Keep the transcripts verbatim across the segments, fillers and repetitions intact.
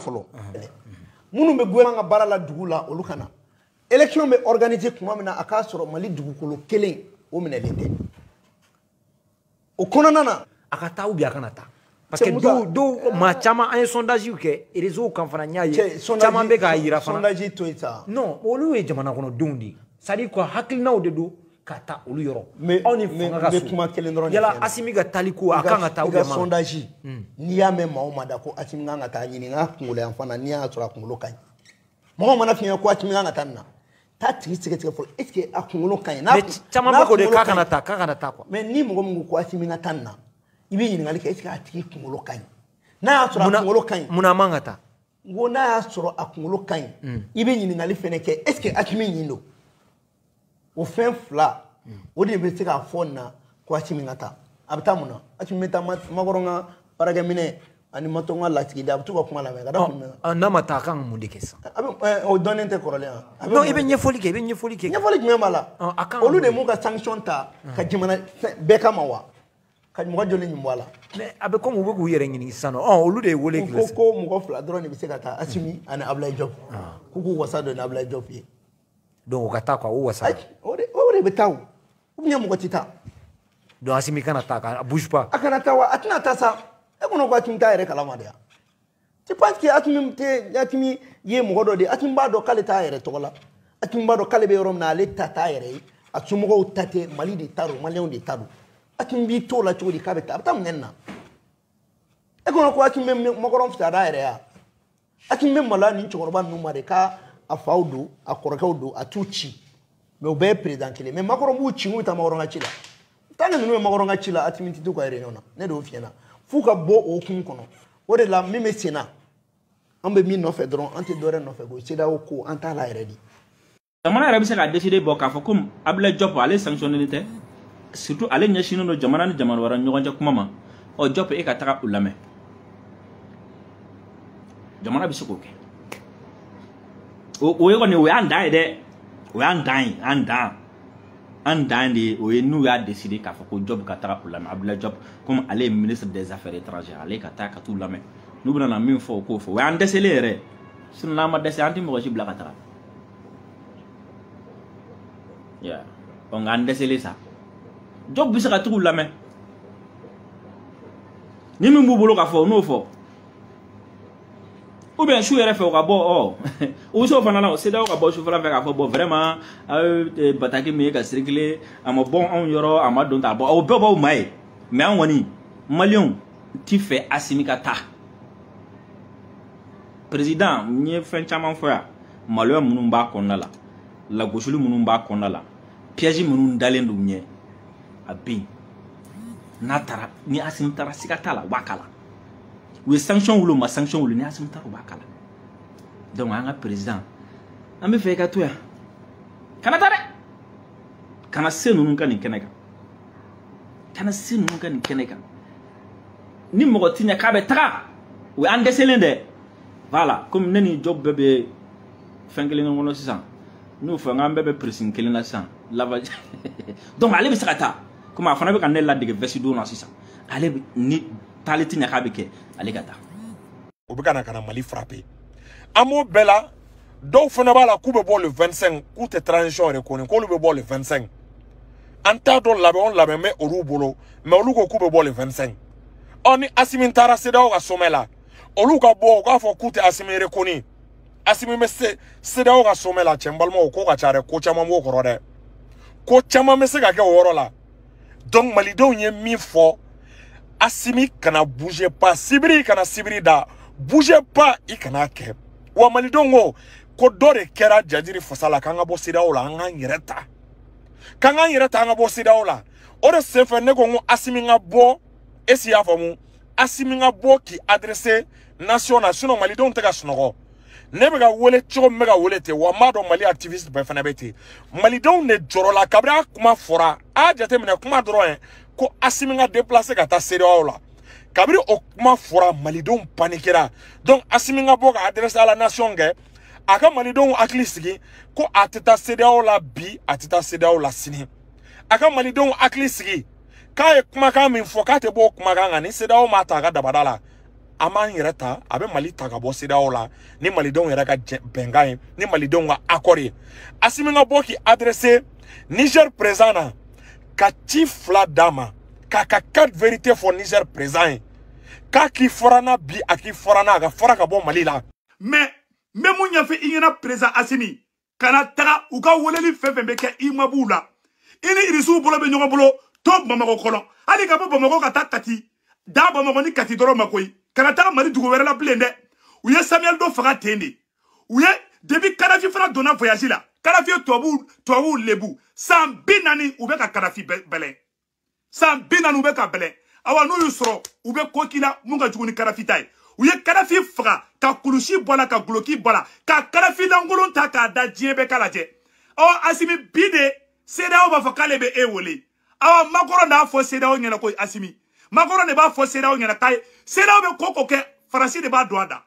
folo munu be gouvernement nga barala dugula olu kana élection be organiser kuma mina aka soro mali dugukolo kelen o minelende o konana na aka ta ubi aka nata parce que do do ma chama un sondage ke réseau kan fana nya ye chama be ga yira fana sondage to ita non olu e jamana kono dondi sadi ko hakilna o de do kata olu yoro mais on mais kuma kelen ron yala asimi ga taliko aka ngata ubi ma sondage ni ya me ma o madako asimi ngata nyini nga ngule amfana ni ya sura kungulo kan mo mana finya ko asimi ngata na ta tigi tigi tigi folo est-ce que akungulo kan na chama be ko de kaka nata kaka nata ko mais ni mo ngo ko asimi ngata na ibi yini ngali est-ce que atigi kungulo kan na ya sura kungulo kan muna mangata ngo na ya sura akungulo kan ibi yini ngali fene ke est-ce que atimi nyindo o fen fla o de be se ka fo na ko atimi ngata abta muna atimi meta magoronga paraga mine ani matonga la tigi da tu ko kuma la me kada kuma na mata kan mu de kesa abi o donne te korole non ibe nyefoli ke ibe nyefoli ke nyefoli me mala olu de mu ka sanction ta ka jimana be kama wa ka mu jole nyimbo ala mais abe ko mu be ku yere ngini sano oh olu de wole ki ko mu ko fla drone bi se ka ta asimi ana abla job kuku wasado na abla job ye donc ka ta kwa o wasa o de o de betaw ou bien mu ko tita donc asimi kana ta ka bouge pas akana ta wa atina ta sa e kono ko atim ta yere kala ma dia tu penses que atim te atim ye mo godo de atim ba do kale ta yere to la atim ba do kale be rom na le ta ta yere atum go tate mali de taro malion de taro atim bi to la to di ka be ta tam nenna e kono ko atim mo goron fta da yere ya atim me mala ni to ba nu ma de ka afaudu akorokaudu atuchi me obe president kile me makoro mu chi mu ta magoronga chila tanga nunu magoronga chila atimiti to ko yere nona ne do fiena fuka bo o kun kono ore la meme sena ambe mi no fe dron anti dore no fe go sida o ko anta la ready jamana arabi se ka décider bo ka fo comme abla job ale sanctionner te surtout ale nyashino no jamana ni jamana wara nyogonja kuma ma o job e ka taka ulame jamana bi se ko ke o o yego ni we anda de we anda anda anda ndi o nu ya décider ka fo ko job ka taka ulame abla job comme ale ministre des affaires étrangères ale ka taka tout ulame nu bana na min fo ko fo we anda selere sun la ma dese anti mo ci blaka taka ya on anda sele sa job bi se ka tout ulame ni mi mbubulo ka fo no fo ou bien chou yere fait au bo oh ou so fana na c'est da ka bo chou fana fait ka fo bo vraiment euh bataki mi ka circuler am bon on yoro am don ta bo o be bo mai mais on woni malion ti fait asimikata président ni fin chaman fo ya malion munun ba konna la la goshulu munun ba konna la piège munun dalen du nye abin na tara ni asimtara sikata la wakala we sanction wulo ma sanction wulo ni asimta ko bakala donc anga président ambe fe ka to ya kana tare kana senu nunka ni keneka kana senu nunka ni keneka ni mo tinya ka be tra we ande selende voilà comme nani job bebe fengele ngono sisan nous fa ngambe be pressing kelina san lava donc ale be sakata comme afana be kanela de vesido na sisan ale ni taliti nya ka be ke ale gata o be kana kana mali frapper amo bela do fona bala ku be bo le vingt-cinq ku te transition re koni ko lu be bo le vingt-cinq anta do labe on labe me oru bolo me olu ko ku be bo le vingt-cinq oni asimi ntara seda o ga somela olu ka bo ka fo ku te asimi re koni asimi me se seda o ga somela chembalmo ko ga chare ko chama mo ko rode ko chama me se ga ke woro la donc mali do nye mi fo asimi kana bouger pas sibiri kana sibiri da bouger pas ikana ke wa mali dongo ko dore kera jajiri fasala kanga bo sida ola anga nyereta kanga nyereta anga bo sida ola ore sefe nego ngo asimi nga bo esi afamu asimi nga bo ki adresse national sino mali don tega snogo nebe ga wole cho mega wole te wa mado mali activiste be fana beti mali don ne joro la kabra kuma fora a jate mena kuma droit ko asimi nga déplacer ka ta sida ola kabiri o kuma fora malidon panikera donc asimi nga boka adresse à la nation ge aka malidon aklisigi ko atita cdao la bi atita cdao la sini aka malidon aklisigi ka e kuma ka min fo ka te bo kuma ka ngani cdao mata ga dabadala aman yɛrɛ ta a bɛ Mali ta ka bɔ C D A O la ni malidenw yɛrɛ ka bɛnkan ye ni malidenw ka accord ye Assimi ka bɔ k'i adresser Niger président na ka ci fila d'a ma k'a ka quatre vérité fɔ Niger président ye k'a k'i fɔra na bi a k'i fɔra na a ka fɔra ka bɔ Mali la mais même mun ɲɛfɛ i ɲɛna président Assimi kana taga u ka weleli fɛn fɛn bɛ kɛ i ma b'u la i ni Irisiw bolo bɛ ɲɔgɔn bolo to Bamako kɔnɔ hali ka bɔ Bamako ka taa Kati da Bamako ni Kati dɔrɔn ma koyi kana taga Mali dugu wɛrɛ la bilen dɛ u ye Samuel Do faga ten de u ye depuis Kadhafi fana donna voyage la Kadhafi ye tubabu tubabu lebu san bi naani u bɛ ka Kadhafi bɛlɛn san bi naani u bɛ ka bɛlɛn awa n'u y'u sɔrɔ u bɛ ko k'i la mun ka jugu ni Kadhafi ta ye u ye Kadhafi faga ka kulusi bɔ la ka guloki bɔ la ka Kadhafi lankolon ta k'a da diɲɛ bɛɛ k'a lajɛ ɔ Assimi bi de C D A O b'a fɔ k'ale bɛ e wele awa Macron n'a fɔ C D A O ɲɛna ko Assimi Macron de b'a fɔ C D A O ɲɛna k'a ye C D A O bɛ ko ko kɛ Faransi de b'a don a da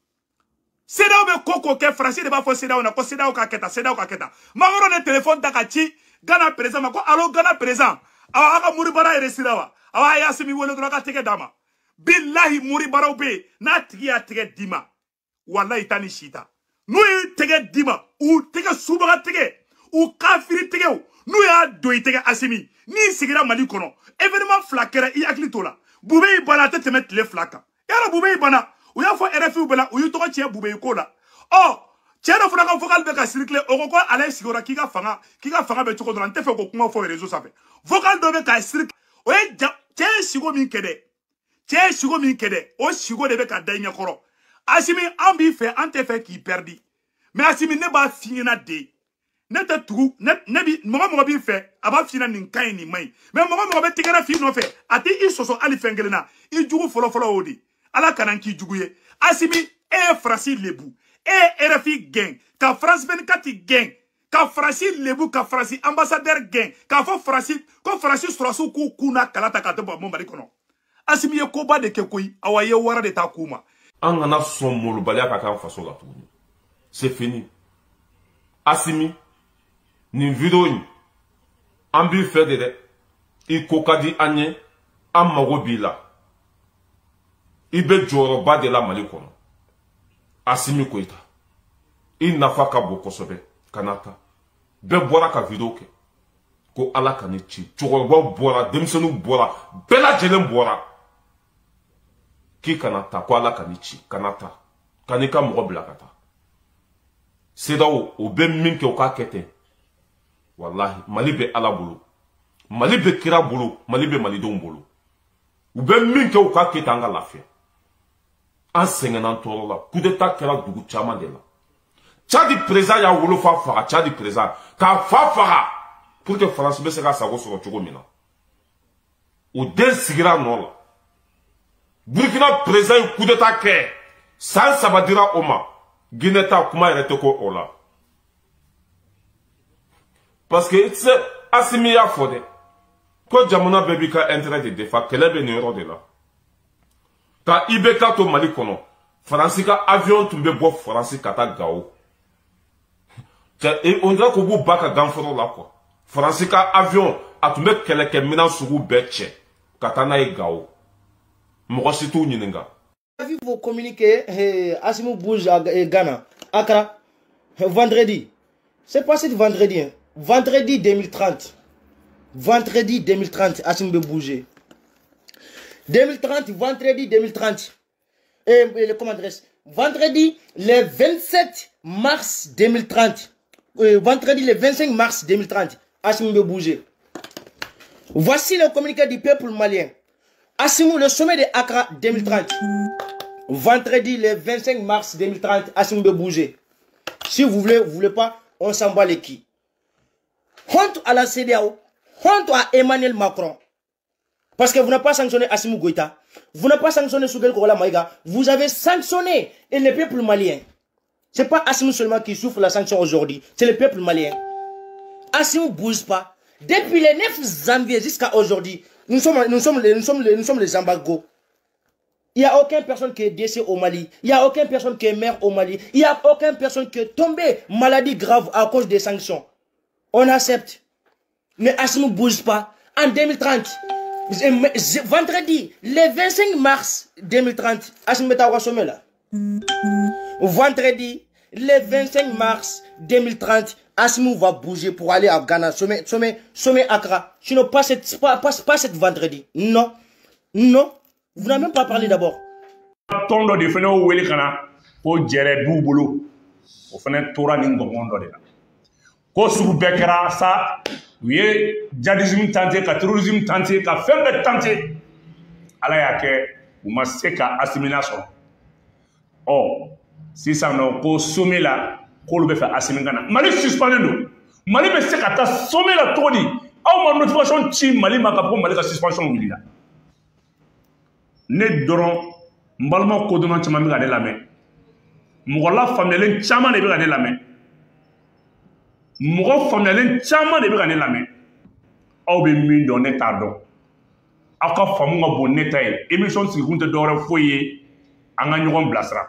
C D A O bɛ ko ko kɛ Faransi de b'a fɔ C D A O na ko C D A O ka kɛ tan C D A O ka kɛ tan Macron de téléphone ta ka ci Ghana président ma ko allo Ghana président awa a ka Muribara yɛrɛ sira wa awa a ye Assimi wele dɔrɔn a ka tɛgɛ d'a ma billahi Muribaraw bɛ yen n'a tigi y'a tɛgɛ d'i ma wallahi ta ni si ta n'u y'i tɛgɛ d'i ma u tɛgɛ subaga tɛgɛ u kafiri tɛgɛw n'u y'a don i tɛgɛ Assimi n'i sigira Mali kɔnɔ événement fila kɛra i hakili t'o la Bube y'i bana a tɛ tɛmɛ tile fila kan yala Bube y'i bana u y'a fɔ R F I bɛɛ la u y'u tɔgɔ tiɲɛ Bube y'i ko la ɔ cɛ dɔ fana ka vocal bɛ ka circuler o ko ko ale sigiyɔrɔ k'i ka fanga k'i ka fanga bɛ cogo dɔ la n tɛ fɛ k'o kuma fɔ réseau sanfɛ vocal dɔ bɛ ka circuler o ye cɛ ye sigo min kɛ dɛ cɛ ye sigo min kɛ dɛ o sigo de bɛ ka da i ɲɛkɔrɔ Assimi an b'i fɛ an tɛ fɛ k'i perdi mais Assimi ne b'a f'i ɲɛna de ne tɛ tugu ne ne bi mɔgɔ mɔgɔ b'i fɛ a b'a f'i ɲɛna nin ka ɲi nin man ɲi mais mɔgɔ mɔgɔ bɛ tɛgɛrɛ f'i nɔfɛ a tɛ i sɔsɔ hali fɛn kelen na i jugu fɔlɔ fɔlɔ o de Ala kana k'i jugu ye Assimi e ye Faransi lebu e ye R F I gɛn ka France vingt-quatre gɛn ka Faransi lebu ka Faransi ambassadeur gɛn k'a fɔ Faransi ko Faransi sɔrɔsiw k'u kun na kala ta k'a tɛ bɔ Mali kɔnɔ Assimi ye koba de kɛ koyi awa ye wara de t'a k'u ma an kana sɔn molobaliya ka k'an faso la tuguni c'est fini Assimi nin video in an b'i fɛ de dɛ i ko ka di an ye an mago b'i la i bɛ jɔyɔrɔba de la Mali kɔnɔ Assimi Goïta i nafa ka bon kosɛbɛ kana ta bɛɛ bɔra ka video kɛ ko Ala ka ni ci cɛkɔrɔbaw bɔra denmisɛnninw bɔra bɛɛ lajɛlen bɔra k'i kana ta ko Ala ka ni ci kana ta ka n'i ka mɔgɔ bila ka taa C D A O o bɛ min kɛ o k'a kɛ ten wallahi Mali bɛ Ala bolo Mali bɛ kira bolo Mali bɛ malidenw bolo u bɛ min kɛ o k'a kɛ ten an ka lafiya an sɛgɛnna an tɔɔrɔ la coup d'état kɛra dugu caman de la Tchadi président y'a wolofa faga Tchadi président k'a fa faga pour que France bɛ se ka sago sɔrɔ cogo min na o den sigira nɔ la Burkina président ye coup d'état kɛ san saba dira o ma Guinée ta kuma yɛrɛ tɛ ko o la parce que tu sais Assimi y'a fɔ dɛ ko jamana bɛɛ b'i ka intérêt de défend kɛlɛ bɛ nin yɔrɔ de la ka I B K to Mali kɔnɔ Faransi ka avion tun bɛ bɔ Faransi ka taa Gao on dirait ko b'u ba ka ganforo la quoi Faransi ka avion a tun bɛ kɛlɛkɛminɛn sugu bɛɛ cɛ ka taa n'a ye Gao mɔgɔ si t'u ɲininka. Vous communiquez, eh, Assimi bouge à Ghana, Accra, vendredi. C'est passé de vendredi, hein. Vendredi deux mille trente. Vendredi deux mille trente, Assimi va bouger. deux mille trente, vendredi deux mille trente. Et, et le comment adresse? Vendredi le vingt-sept mars deux mille trente. Euh, vendredi le vingt-cinq mars deux mille trente, Assimi va bouger. Voici le communiqué du peuple malien. Assimi, le sommet de Accra deux mille trente. Vendredi le vingt-cinq mars deux mille trente, Assimi va bouger. Si vous voulez, vous voulez pas, on s'en bat les qui. Honte à la C D A O, honte à Emmanuel Macron. Parce que vous n'avez pas sanctionné Assimi Goïta, vous n'avez pas sanctionné Souguel Korola Maïga, vous avez sanctionné et le peuple malien. Ce n'est pas Assimi seulement qui souffre la sanction aujourd'hui, c'est le peuple malien. Assimi ne bouge pas. Depuis le neuf janvier jusqu'à aujourd'hui, nous sommes, nous, sommes les, nous, sommes les, nous sommes les embargos. Il n'y a aucune personne qui est décédée au Mali. Il n'y a aucune personne qui est mère au Mali. Il n'y a aucune personne qui est tombée maladie grave à cause des sanctions. On accepte. Mais Assimi ne bouge pas. En deux mille trente, Vendredi, le vingt-cinq mars deux mille trente, Assimeta wa sommet là. Vendredi, le vingt-cinq mars deux mille trente, Assimou va bouger pour aller à Ghana, sommet, sommet, sommet Accra. Sinon, pas cette, pas, pas, pas cette vendredi. Non. Non. Vous n'avez même pas parlé d'abord. Tondo de fene o weli kana ko jere du bolo o fene tora ni ngomondo de ko sugu bekera sa wiye jadism tante ka terrorism tante ka fembe tante ala yake uma seka assimilation oh si ça no ko somela ko lu be fa assimilana mali suspendé do mali be seka ta somela todi aw ma notification ci mali ma ka ko mali ka suspension wulila ne doron mbalma ko dona chama mi ga de lamé mo la famelen chama de bi ga de lamé mo famelen chama de bi ga de lamé aw be mi do ne ta do aka famu nga bon ne tay émission si gunte do re foye anga ñogon blasra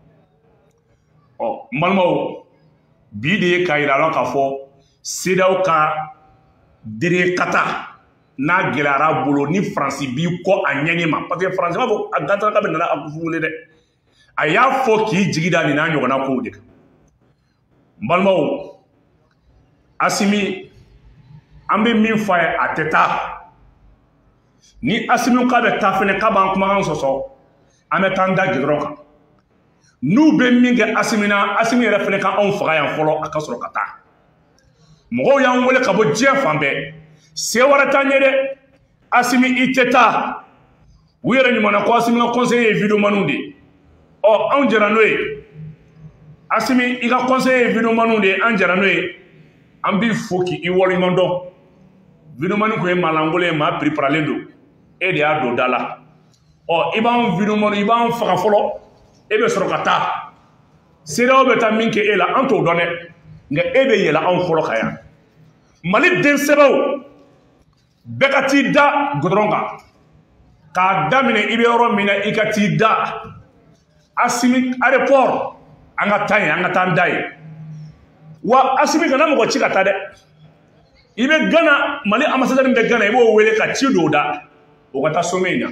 oh mbalma o bi de kayira la ka fo sidaw ka dire kata na gelara bolo ni France bi ko anyanye ma parce que France ma bo agata ka be na akufule de aya fo ki jigida ni na nyogona ko de mbalma o Assimi ambe min fa ateta ni Assimi ka be tafene ka ban kuma kan soso ame tanda gidron kan nu be min ge Assimi na Assimi refene kan on faga yan folo akasoro kata mo yan wole ka bo je fambe se warata nyede Assimi iteta wira ni mona ko Assimi na conseiller video manundi o anjera noe Assimi iga conseiller video manundi anjera noe ambi foki i woli mondo video manu ko e malangole ma preparalendo e de ado dala o iban video manu iban faka folo e be sorokata sira obeta minke ela anto donne nga ebe yela an folo kaya mali den sebaw bekati da godronga ka damine ibe oro mina ikati da Assimi aéroport anga tay anga tandai wa Assimi kana mo chika tade ibe Ghana mali ambassadeur mbe Ghana ibo wele ka chido da o kata somenya.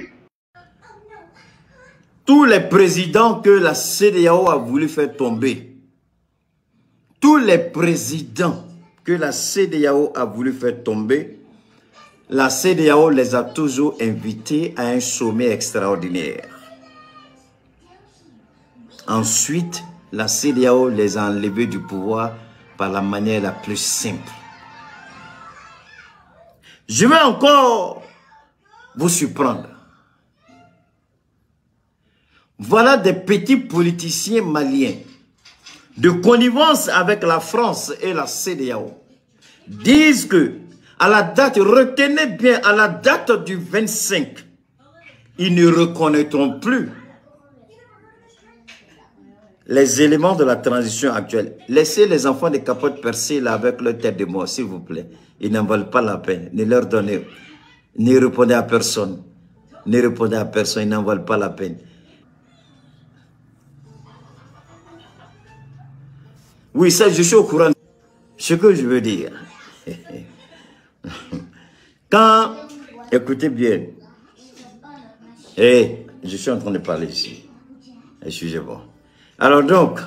Tous les présidents que la C D A O a voulu faire tomber, tous les présidents que la C D A O a voulu faire tomber, la C D A O les a toujours invités à un sommet extraordinaire. Ensuite, la C D A O les a enlevés du pouvoir par la manière la plus simple. Je vais encore vous surprendre. Voilà des petits politiciens maliens de connivence avec la France et la C D A O disent que à la date, retenez bien, à la date du vingt-cinq, ils ne reconnaîtront plus les éléments de la transition actuelle. Laissez les enfants des capotes percées là avec leur tête de mort, s'il vous plaît. Ils n'en valent pas la peine. Ne leur donnez, ne répondez à personne. Ne répondez à personne, ils n'en valent pas la peine. Oui, ça, je suis au courant. Ce que je veux dire. Quand, écoutez bien, et je suis en train de parler ici, excusez-moi. Alors donc,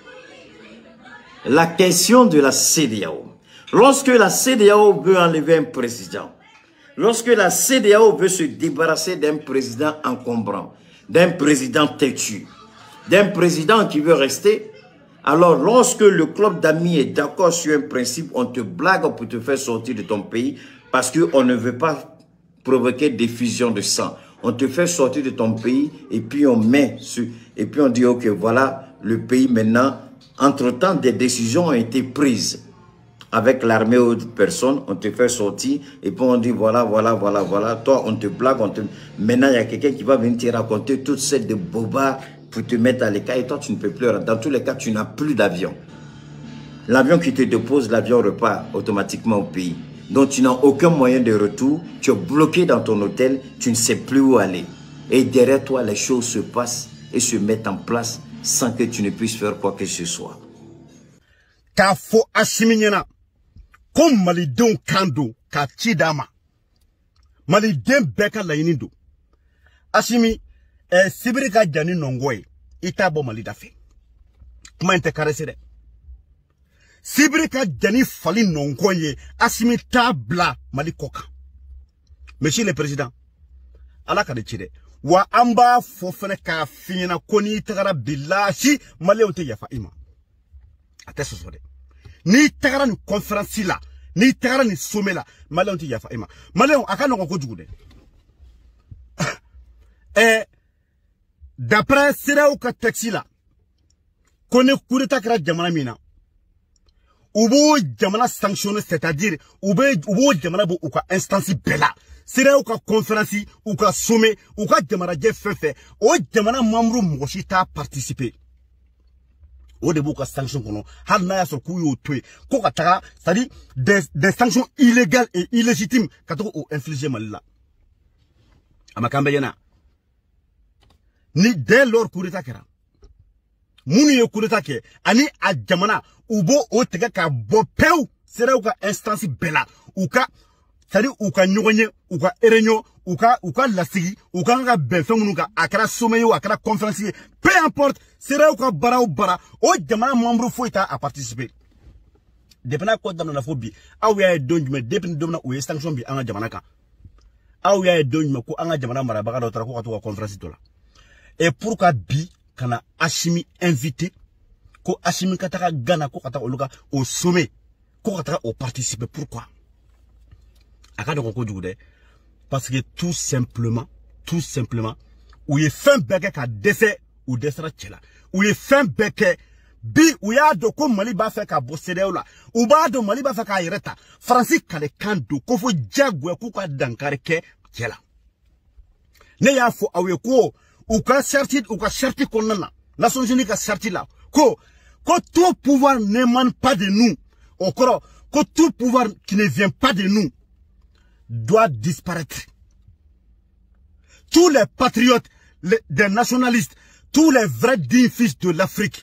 la question de la C D A O, lorsque la C D A O veut enlever un président, lorsque la C D A O veut se débarrasser d'un président encombrant, d'un président têtu, d'un président qui veut rester, alors lorsque le club d'amis est d'accord sur un principe, on te blague pour te faire sortir de ton pays parce qu'on ne veut pas provoquer des fusions de sang. On te fait sortir de ton pays et puis on met sur, et puis on dit ok voilà le pays maintenant. Entre-temps des décisions ont été prises avec l'armée ou d'autres personnes, on te fait sortir et puis on dit voilà voilà voilà voilà toi on te blague, on te... maintenant il y a quelqu'un qui va venir te raconter toutes ces de bobards pour te mettre à l'écart et toi tu ne peux plus. Dans tous les cas tu n'as plus d'avion. L'avion qui te dépose, l'avion repart automatiquement au pays. Donc tu n'as aucun moyen de retour, tu es bloqué dans ton hôtel, tu ne sais plus où aller. Et derrière toi, les choses se passent et se mettent en place sans que tu ne puisses faire quoi que ce soit. K'a fo Assimi ɲɛna ko malidenw kan don ka ci d'a ma Mali den beka la yinindo. Asimi, eh, Sibiri ka jani nongoy. Ita bo Mali dafe. Kuma inte karese de. Sibiri ka jani fali nongoye. Asimi tabla Mali koka. Monsieur le Président, ala ka de chide. Wa amba fofene ka finyana koni tagara bilahi Mali onte yafa ima. Ate sosode. Ni tagara ni conférence la. Ni tagara ni sommet la. Mali onte yafa ima. Mali on aka noko jugude. Et d'après Sera ou ka taxi la. Kone kureta kra jamana mina. Ubo jamana sanctionné, c'est-à-dire ubo ubo jamana bo uka instance bela. Sera ou ka conférence ou ka sommet ou ka jamana je fefe. O jamana membre moshi ta participer. O de bo ka sanction kono. Hal na ya so ku yo tue. Ko ka taka, c'est-à-dire des des sanctions illégales et illégitimes katoko o infliger malila. Amakambe yana. Ni dès lors coup d'état kera. Muni yo coup d'état ke ani a jamana ubo o tega ka bo peu sera uka instance bela uka sari uka nyonye uka erenyo uka uka lasigi uka nga benfe munuka akara someyo akara conférence peu importe sera uka bara ou bara o jamana membre foita a participer. Depena ko damna na fobi aw ya donjme depena domna o sanction bi anga jamana ka aw ya donjme ko anga jamana mara baka do tra ko ka conférence to la. Et pourquoi bi kana Assimi invité ko Assimi kataka Ghana ko kataka oluka au sommet ko kataka au participer pourquoi akado ko jugude parce que tout simplement tout simplement ou ye fin beke ka décès ou desra tchela ou ye fin beke bi ou ya do ko Mali ba fe ka bossede la ou ba do Mali ba fe ka yereta Francis kale kando ko fo jagwe ko ka dankare ke tchela ne ya fo awe ko ou ka certi ou ka certi konana Nations Unies ka certi là ko ko tout pouvoir n'émane pas de nous encore que tout pouvoir qui ne vient pas de nous doit disparaître. Tous les patriotes, les, des nationalistes, tous les vrais dignes fils de l'Afrique,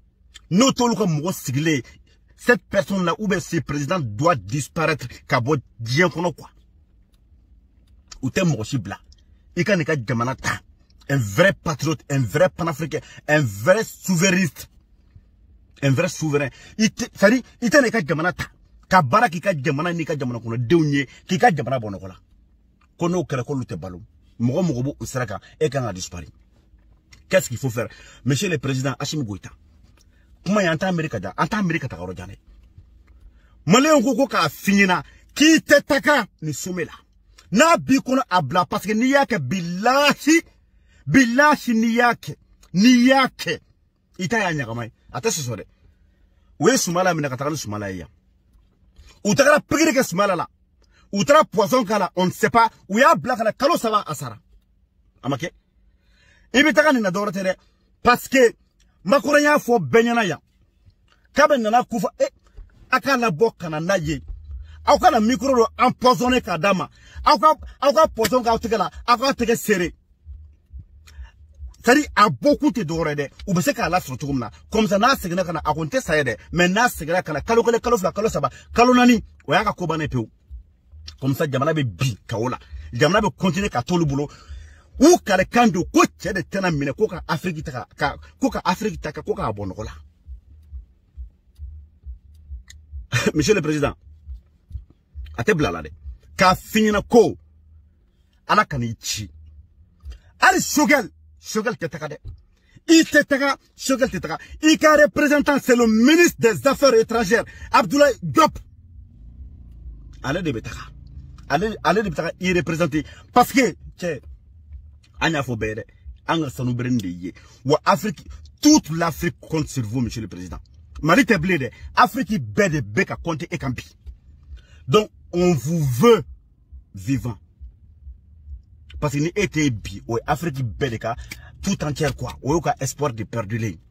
cette personne-là ou bien ce président doit disparaître. Kabo dien kono quoi. Ou t'es mochibla. Ika neka jamanata. Un vrai patriote, un vrai panafricain, un vrai souverainiste. Un vrai souverain. Ça dit, il t'en est qu'à Jamanata. Kabara qui ka Jamana ni ka Jamana kono deunye qui ka Jamana bonokola. Kono kele ko lute balou. Mogo mogo bo usraka et quand a disparu. Qu'est-ce qu'il faut faire? Monsieur le président Assimi Goïta. Comment y anta Amerika da? Anta Amerika ta karo jane. Malé on koko ka finina ki te taka ni soumela. Na bi kono abla parce que ni yake billahi billahi ni yake ni yake ita ya nyakamai. Ata ce soir. Où est Soumala mina kataka Soumala ya? Où t'as la pire que Soumala là? Où t'as la poison kala? On ne sait pas. Où y a black la kalo sava asara. Amake? Ibi taka ni nadora tere parce que makuranya fo benyana ya. Kabe nana kufa eh akala boka na naye. Au kana micro lo empoisonné kadama. Au ka au ka poison ka utikala. Au ka teke serré. C'est-à-dire, à beaucoup de d'orede, ou bien c'est qu'à la structure, comme ça, n'a c'est que n'a raconté ça aide, mais n'a c'est que n'a kalo kalo kalo la kalo saba, kalo nani, ou y'a qu'à kobane peu. Comme ça, Jamana be bi, kaola. Jamana be continuer qu'à tout le boulot. Ou qu'à le kando, coach de tena mine, koka Afrique taka, koka Afrique taka, koka abonola. Monsieur le Président, à te blalade, qu'a fini na ko, ala kanichi. Ali Shogel, Shogel Tetaka de. Il Tetaka, Shogel Tetaka. Il est représentant, c'est le ministre des Affaires étrangères, Abdoulaye Diop. Allez de Betaka. Allez, allez de Betaka, il est représenté. Parce que, tchè, Anya Fobere, Anga Sanobrende, ou Afrique, toute l'Afrique compte sur vous, Monsieur le Président. Mali Teblede, Afrique bede beka compte et campi. Donc, on vous veut vivant. Parce qu'il était bi, ouais, Afrique bedeka, tout entière quoi, ouais, aucun espoir de perdre les.